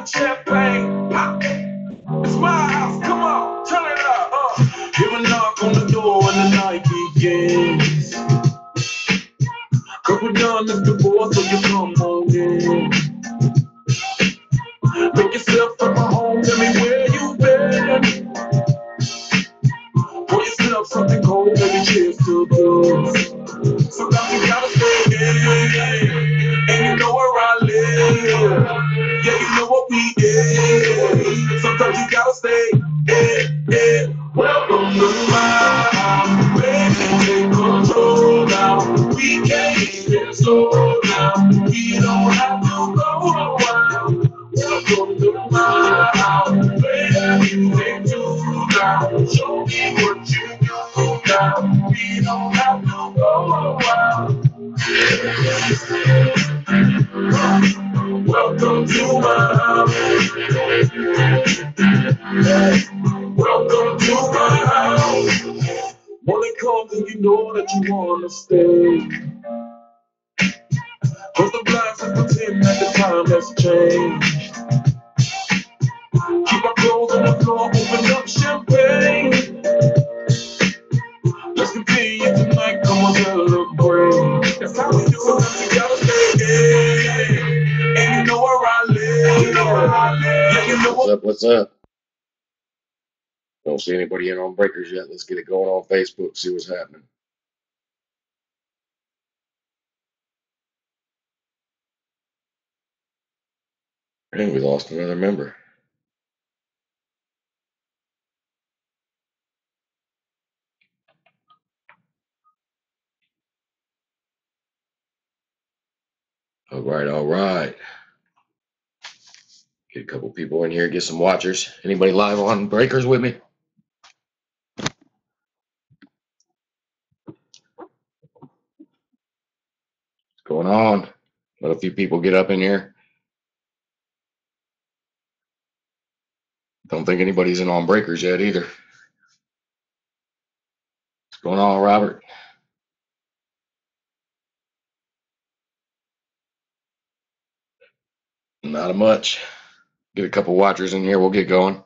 champagne. It's my house, come on, turn it up. Hear a knock on the door and the night begins. Cause we're done, Mr. Boy, so you come on in. Make yourself at my home, tell me where you been. Pour yourself something cold, baby, cheers to this. Sometimes you gotta stay in, and you know where I live. Yeah, you know what we did. Sometimes you gotta stay in. Welcome to my house, baby, take control now. We can't even slow down. We don't have to go a while. Welcome to my house, baby, music too loud. Show me what you do now. We don't have to go a while. Welcome to my house. Welcome to my house. Morning comes and you know that you wanna stay. Close the blinds and pretend that the time has changed. Keep our clothes on the floor, open up champagne. Let's continue tonight, come on, celebrate. That's how we do it. Sometimes you gotta stay, and you know where I live. You know where I live. Yeah, you know What's up? What's up? Don't see anybody in on Breakers yet. Let's get it going on Facebook, see what's happening. I think we lost another member. All right, all right. Get a couple people in here, get some watchers. Anybody live on Breakers with me? What's going on? Let a few people get up in here. Don't think anybody's in on Breakers yet either. What's going on, Robert? Not much. Get a couple watchers in here, we'll get going.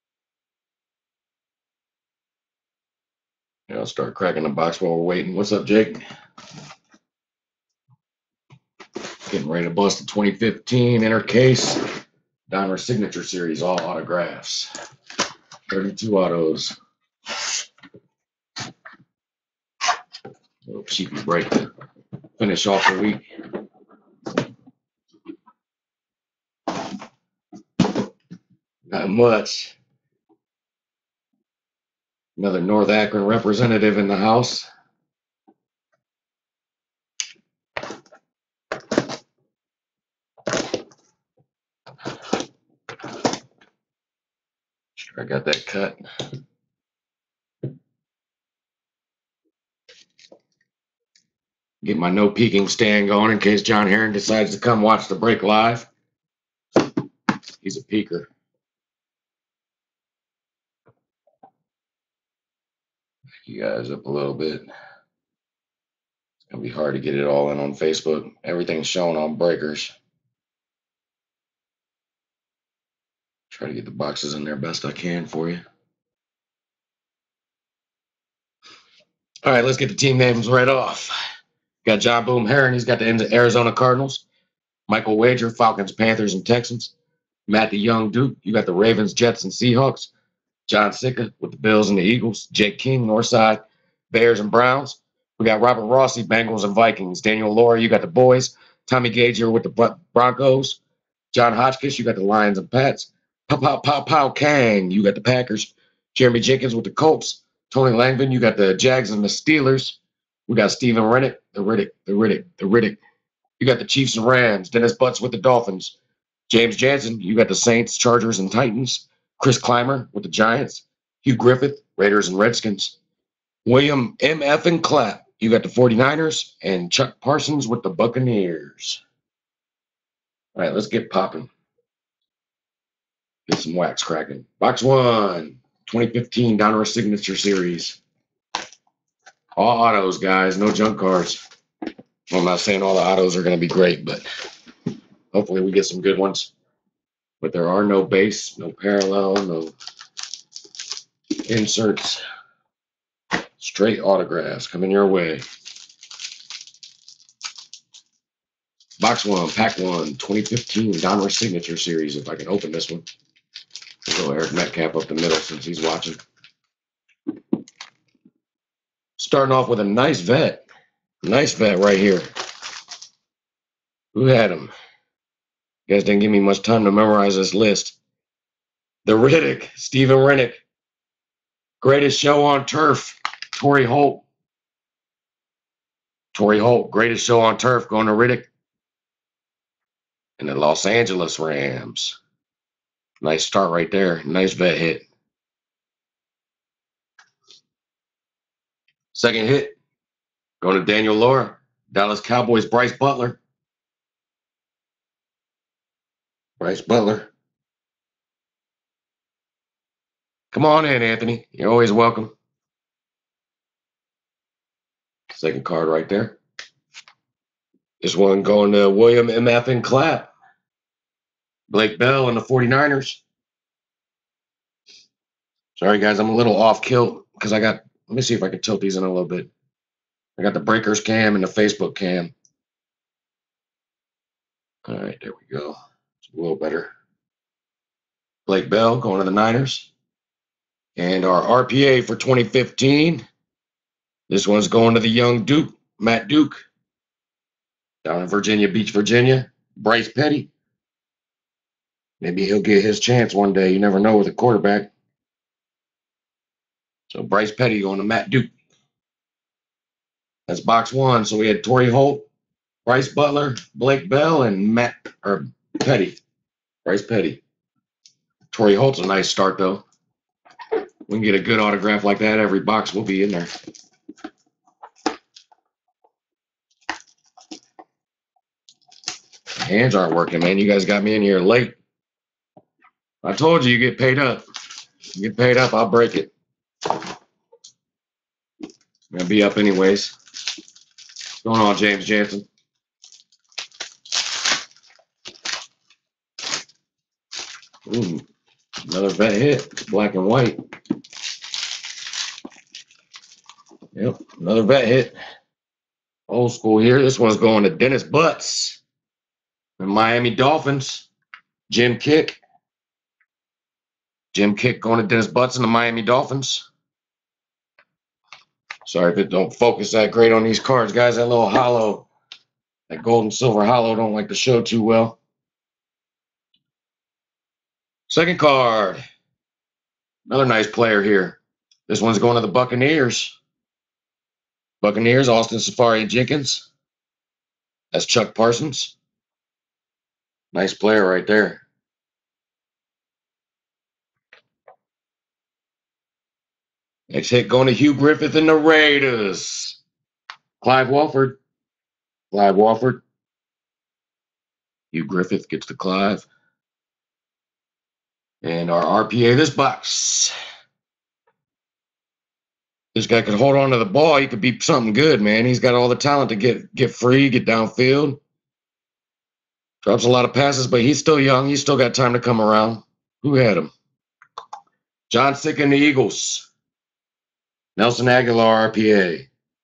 Yeah, I'll start cracking the box while we're waiting. What's up, Jake? Getting ready to bust the 2015 inner case Donruss Signature Series, all autographs. 32 autos. Little cheapy break to finish off the week. Not much. Another North Akron representative in the house. Sure, I got that cut. Get my no peeking stand going in case John Herring decides to come watch the break live. He's a peeker. You guys up a little bit. It's gonna be hard to get it all in on Facebook. Everything's shown on Breakers. Try to get the boxes in there best I can for you. All right, let's get the team names right off. Got John Boom Herring. He's got the Arizona Cardinals. Michael Wager, Falcons, Panthers, and Texans. Matt the Young Duke, you got the Ravens, Jets, and Seahawks. John Sicca with the Bills and the Eagles. Jake King, Northside, Bears and Browns. We got Robert Rossi, Bengals and Vikings. Daniel Laurie, you got the Boys. Tommy Gage, you're with the Broncos. John Hotchkiss, you got the Lions and Pats. Pow Kang, you got the Packers. Jeremy Jenkins with the Colts. Tony Langvin, you got the Jags and the Steelers. We got Steven Riddick, the Riddick. You got the Chiefs and Rams. Dennis Butts with the Dolphins. James Jansen, you got the Saints, Chargers, and Titans. Chris Clymer with the Giants. Hugh Griffith, Raiders and Redskins. William M.F. and Clapp, you got the 49ers. And Chuck Parsons with the Buccaneers. All right, let's get popping. Get some wax cracking. Box 1, 2015 Donruss Signature Series. All autos, guys. No junk cards. I'm not saying all the autos are going to be great, but hopefully we get some good ones. but there are no base, no parallel, no inserts. Straight autographs coming your way. Box 1, Pack 1, 2015 Donruss Signature Series. If I can open this one. We'll go Eric Metcalf up the middle since he's watching. Starting off with a nice vet. Nice vet right here. Who had him? You guys didn't give me much time to memorize this list. The Riddick, Steven Riddick. Greatest show on turf, Torrey Holt. Torrey Holt, greatest show on turf, going to Riddick. And the Los Angeles Rams. Nice start right there. Nice vet hit. Second hit, going to Daniel Laura. Dallas Cowboys, Bryce Butler. Bryce Butler. Come on in, Anthony. You're always welcome. Second card right there. This one going to William M.F. and Clapp. Blake Bell and the 49ers. Sorry, guys, I'm a little off kilt because I got, let me see if I can tilt these in a little bit. I got the Breakers cam and the Facebook cam. All right, there we go. It's a little better. Blake Bell going to the Niners. And our RPA for 2015. This one's going to the young Duke, Matt Duke. Down in Virginia Beach, Virginia. Bryce Petty. Maybe he'll get his chance one day. You never know with a quarterback. So Bryce Petty going to Matt Duke. That's box 1. So we had Torrey Holt, Bryce Butler, Blake Bell, and Petty. Bryce Petty. Torrey Holt's a nice start, though. We can get a good autograph like that. Every box will be in there. Hands aren't working, man. You guys got me in here late. I told you get paid up. You get paid up, I'll break it. I'm going to be up anyways. What's going on, James Jansen? Ooh, another vet hit. Black and white. Yep, another vet hit. Old school here. This one's going to Dennis Butts. The Miami Dolphins. Jim Kick. Jim Kick going to Dennis Butts and the Miami Dolphins. Sorry if it don't focus that great on these cards, guys. That little hollow, that gold and silver hollow don't like to show too well. Second card. Another nice player here. This one's going to the Buccaneers. Buccaneers, Austin Seferian-Jenkins. That's Chuck Parsons. Nice player right there. Next hit going to Hugh Griffith and the Raiders. Clive Walford. Clive Walford. Hugh Griffith gets to Clive. And our RPA this box. This guy could hold on to the ball. He could be something good, man. He's got all the talent to get free, get downfield. Drops a lot of passes, but he's still young. He's still got time to come around. Who had him? John Sick and the Eagles. Nelson Aguilar, RPA.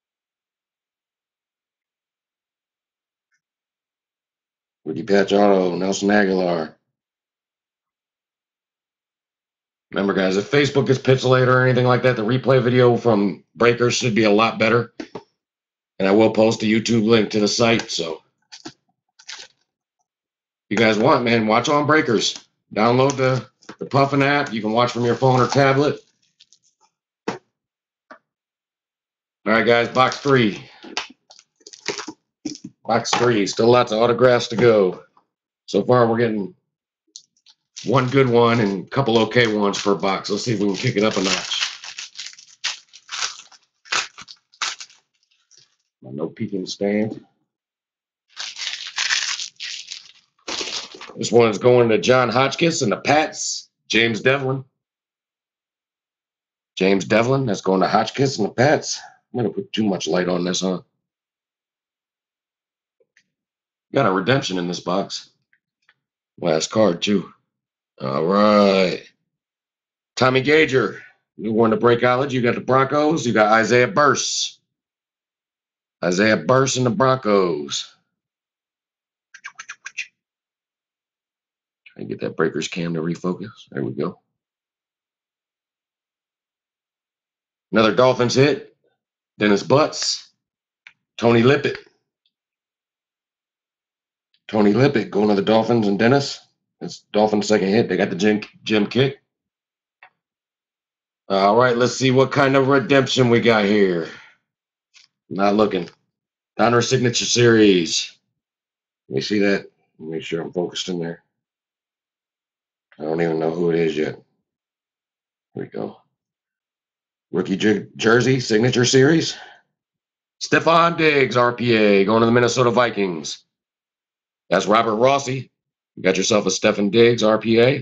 Woody Patch Auto, Nelson Aguilar. Remember, guys, if Facebook is pixelated or anything like that, the replay video from Breakers should be a lot better. And I will post a YouTube link to the site, so if you guys want, man, watch on Breakers. Download the Puffin app. You can watch from your phone or tablet. All right, guys, box 3. Box 3. Still lots of autographs to go. So far, we're getting one good one and a couple okay ones per box. Let's see if we can kick it up a notch. No peeking stand. This one's going to John Hotchkiss and the Pats. James Devlin. James Devlin. That's going to Hotchkiss and the Pats. I'm going to put too much light on this, huh? Got a redemption in this box. Last card, too. All right. Tommy Gager, new one to break college. You got the Broncos. You got Isaiah Burse. Isaiah Burse and the Broncos. Try to get that breaker's cam to refocus. There we go. Another Dolphins hit. Dennis Butts. Tony Lippett. Tony Lippett going to the Dolphins and Dennis. That's Dolphins' second hit. They got the Jim kick. All right, let's see what kind of redemption we got here. Not looking. Donner Signature Series. Let me see that. Make sure I'm focused in there. I don't even know who it is yet. Here we go. Rookie jersey, Signature Series. Stephon Diggs, RPA, going to the Minnesota Vikings. That's Robert Rossi. You got yourself a Stephon Diggs, RPA.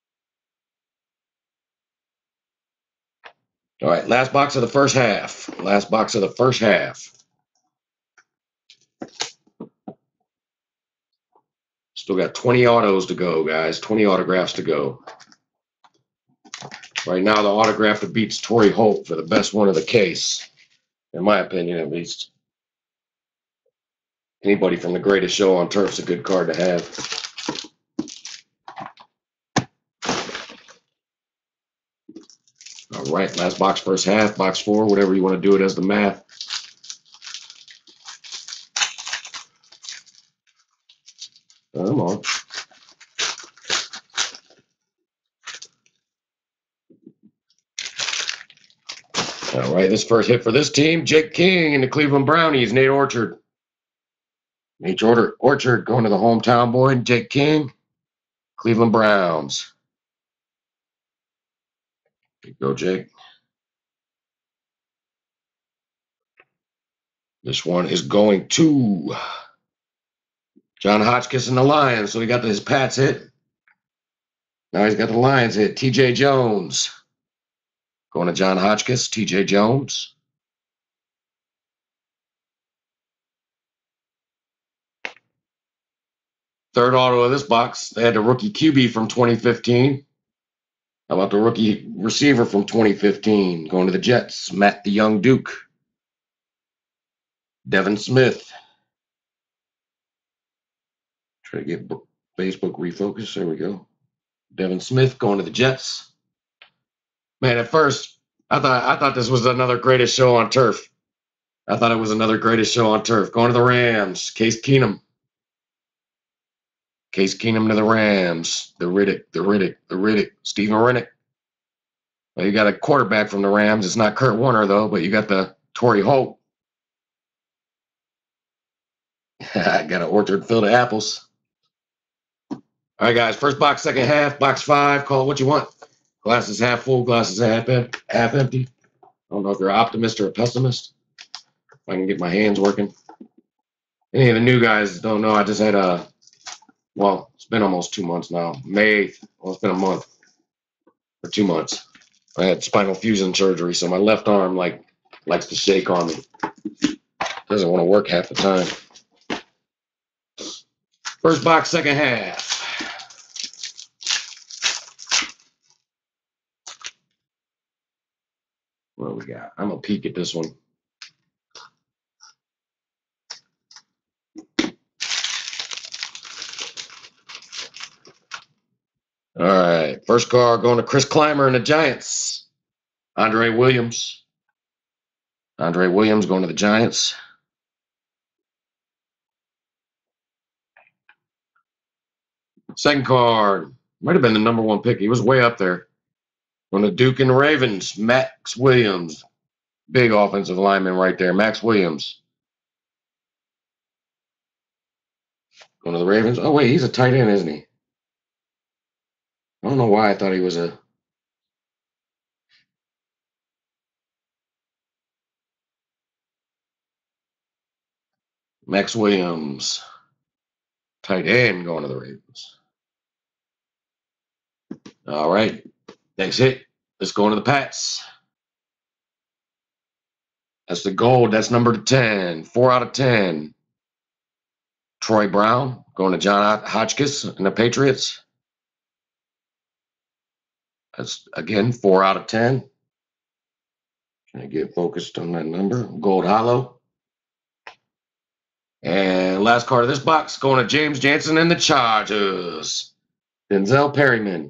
All right, last box of the first half. Last box of the first half. Still got 20 autos to go, guys. 20 autographs to go. Right now, the autograph that beats Torrey Holt for the best one of the case, in my opinion, at least. Anybody from the Greatest Show on Turf's a good card to have. All right, last box, first half, box 4, whatever you want to do it as the math. Come on. All right, this first hit for this team, Jake King and the Cleveland Brownies, Nate Orchard. Nate Orchard going to the hometown boy, Jake King, Cleveland Browns. There you go, Jake. This one is going to John Hotchkiss and the Lions. So he got his Pats hit. Now he's got the Lions hit. TJ Jones. Going to John Hotchkiss, TJ Jones. Third auto of this box. They had the rookie QB from 2015. How about the rookie receiver from 2015? Going to the Jets, Matt the Young Duke. Devin Smith. Try to get Facebook refocused. There we go. Devin Smith going to the Jets. Man, at first, I thought this was another Greatest Show on Turf. I thought it was another Greatest Show on Turf. Going to the Rams, Case Keenum. Case Keenum to the Rams. The Riddick. Steven Riddick. Well, you got a quarterback from the Rams. It's not Kurt Warner, though, but you got the Torrey Holt. I got an orchard filled of apples. All right, guys. First box, second half. Box 5. Call it what you want. Glass is half full. Glass is half empty. I don't know if you're an optimist or a pessimist. If I can get my hands working. Any of the new guys don't know. I just had well, it's been almost 2 months now. May 8th. Well, it's been a month or 2 months. I had spinal fusion surgery, so my left arm likes to shake on me. Doesn't want to work half the time. First box, second half. What do we got? I'm going to peek at this one. All right. First card going to Chris Clymer and the Giants. Andre Williams. Andre Williams going to the Giants. Second card. Might have been the number 1 pick. He was way up there. Going to Duke and the Ravens. Max Williams. Big offensive lineman right there. Max Williams. Going to the Ravens. Oh, wait. He's a tight end, isn't he? I don't know why I thought he was a... Max Williams. Tight end going to the Ravens. All right. Next hit. Let's go into the Pats. That's the gold. That's number 10. 4 out of 10. Troy Brown going to John Hotchkiss and the Patriots. That's, again, 4 out of 10. Can I get focused on that number? Gold hollow. And last card of this box, going to James Jansen and the Chargers. Denzel Perryman.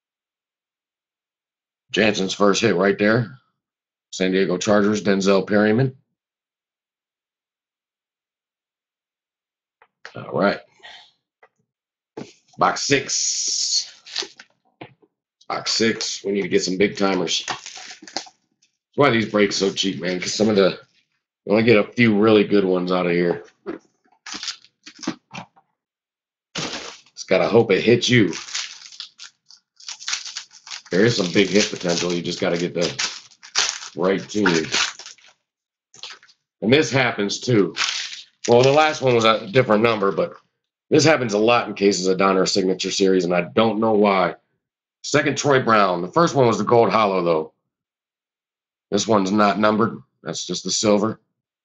Jansen's first hit right there. San Diego Chargers, Denzel Perryman. All right. Box 6. Box 6. We need to get some big timers. That's why these breaks so cheap, man, because some of the, you only get a few really good ones out of here. Just got to hope it hits you. There is some big hit potential. You just got to get the right team. And this happens too. Well, the last one was a different number, but this happens a lot in cases of Donner Signature Series, and I don't know why. Second, Troy Brown. The first one was the gold hollow, though. This one's not numbered. That's just the silver.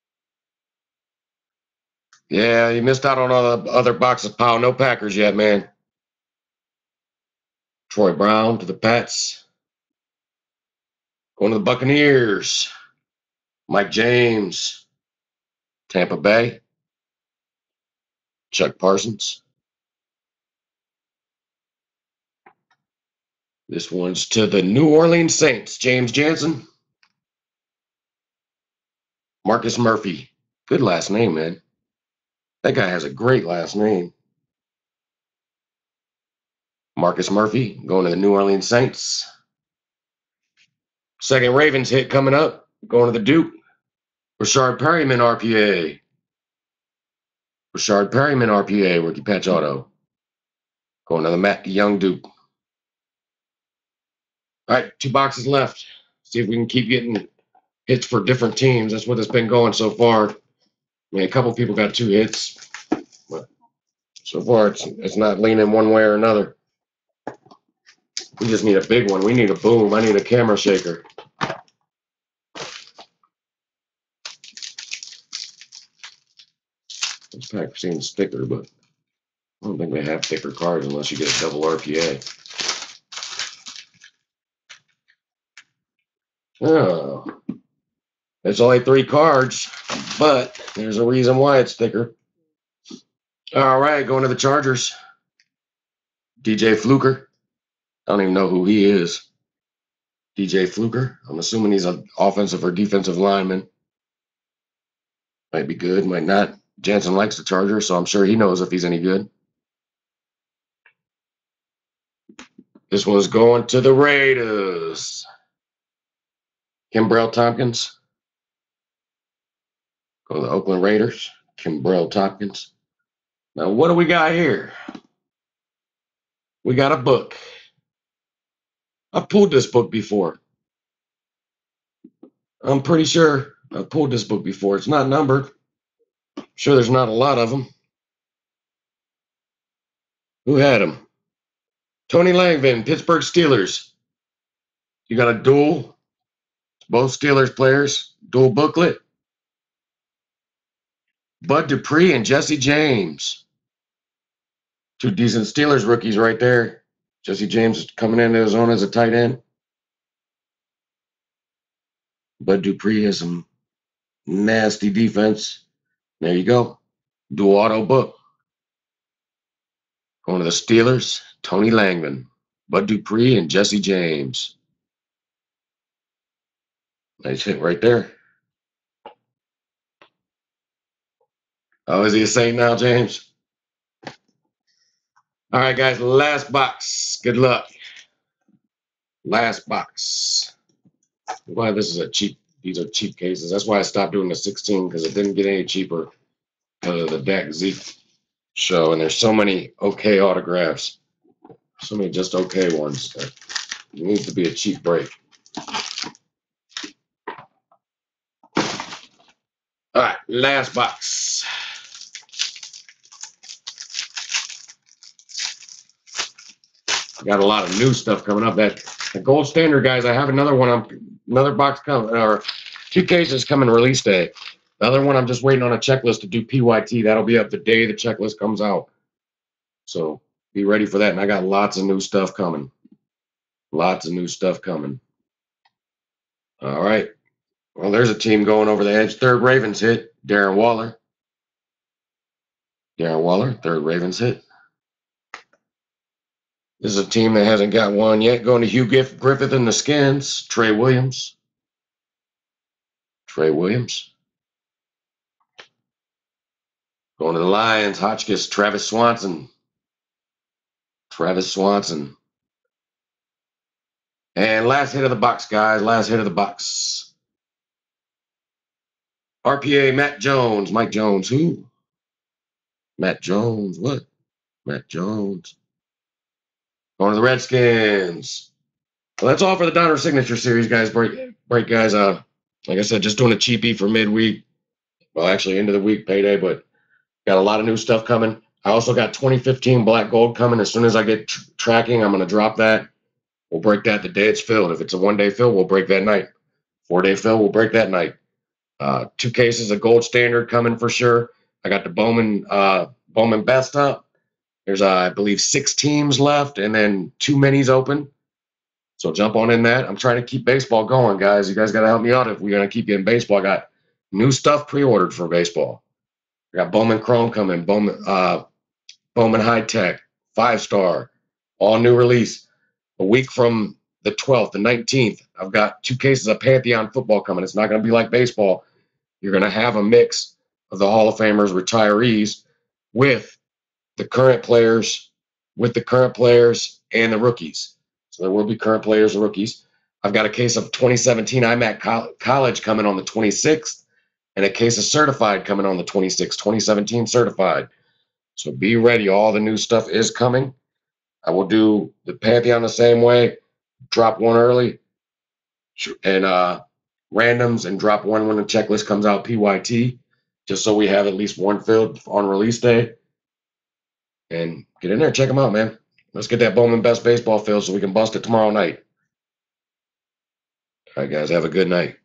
Yeah, you missed out on all the other boxes, pal. No Packers yet, man. Troy Brown to the Pats. Going to the Buccaneers. Mike James. Tampa Bay. Chuck Parsons. This one's to the New Orleans Saints. James Jansen. Marcus Murphy. Good last name, man. That guy has a great last name. Marcus Murphy going to the New Orleans Saints. Second Ravens hit coming up. Going to the Duke. Rashard Perryman RPA. Rashard Perryman RPA, rookie patch auto. Going to the Matt Young Duke. All right, 2 boxes left. See if we can keep getting hits for different teams. That's what it's been going so far. I mean, a couple people got 2 hits, but so far it's not leaning one way or another. We just need a big one. We need a boom. I need a camera shaker. This pack seems thicker, but I don't think they have thicker cards unless you get a double RPA. Oh, there's only 3 cards, but there's a reason why it's thicker. All right, going to the Chargers. DJ Fluker. I don't even know who he is. DJ Fluker. I'm assuming he's an offensive or defensive lineman. Might be good, might not. Jansen likes the Chargers, so I'm sure he knows if he's any good. This one's going to the Raiders. Kimbrell Tompkins. Go to the Oakland Raiders. Kimbrell Tompkins. Now, what do we got here? We got a book. I've pulled this book before. I'm pretty sure I've pulled this book before. It's not numbered. I'm sure there's not a lot of them. Who had them? Tony Langvin, Pittsburgh Steelers. You got a dual. Both Steelers players. Dual booklet. Bud Dupree and Jesse James. 2 decent Steelers rookies right there. Jesse James is coming into his own as a tight end. Bud Dupree has some nasty defense. There you go. Dual auto book. Going to the Steelers, Tony Langvin, Bud Dupree, and Jesse James. Nice hit right there. Oh, is he a Saint now, James? All right, guys, last box. Good luck. Last box. Why this is a cheap, these are cheap cases. That's why I stopped doing the 16, because it didn't get any cheaper because of the Dak Zeke show. And there's so many okay autographs. So many just okay ones. That needs to be a cheap break. All right, last box. Got a lot of new stuff coming up. That the gold standard, guys. I have another one. Another box coming, or 2 cases coming release day. The other one, I'm just waiting on a checklist to do PYT. That'll be up the day the checklist comes out. So be ready for that. And I got lots of new stuff coming. Lots of new stuff coming. All right. Well, there's a team going over the edge. Third Ravens hit. Darren Waller. Third Ravens hit. This is a team that hasn't got one yet. Going to Hugh Griffith and the Skins. Trey Williams. Going to the Lions. Hotchkiss. Travis Swanson. And last hit of the box, guys. Last hit of the box. RPA, Matt Jones. Mike Jones. Who? Matt Jones. What? Matt Jones. Going to the Redskins. Well, that's all for the Donner Signature Series, guys. Break, guys. Like I said, just doing a cheapie for midweek. Well, actually, end of the week payday, but got a lot of new stuff coming. I also got 2015 Black Gold coming. As soon as I get tracking, I'm going to drop that. We'll break that the day it's filled. If it's a one-day fill, we'll break that night. 4-day fill, we'll break that night. 2 cases of Gold Standard coming for sure. I got the Bowman Best up. There's, I believe, 6 teams left and then 2 minis open. So jump on in that. I'm trying to keep baseball going, guys. You guys got to help me out if we're going to keep getting baseball. I got new stuff pre-ordered for baseball. I got Bowman Chrome coming, Bowman High Tech, 5-star, all new release. A week from the 12th, the 19th, I've got 2 cases of Pantheon football coming. It's not going to be like baseball. You're going to have a mix of the Hall of Famers, retirees, with the current players, and the rookies. So there will be current players and rookies. I've got a case of 2017 IMAC College coming on the 26th, and a case of Certified coming on the 26th, 2017 Certified. So be ready. All the new stuff is coming. I will do the Pantheon the same way. Drop one early and randoms, and drop one when the checklist comes out, PYT, just so we have at least one filled on release day. And get in there, check them out, man. Let's get that Bowman Best baseball filled so we can bust it tomorrow night. All right, guys, have a good night.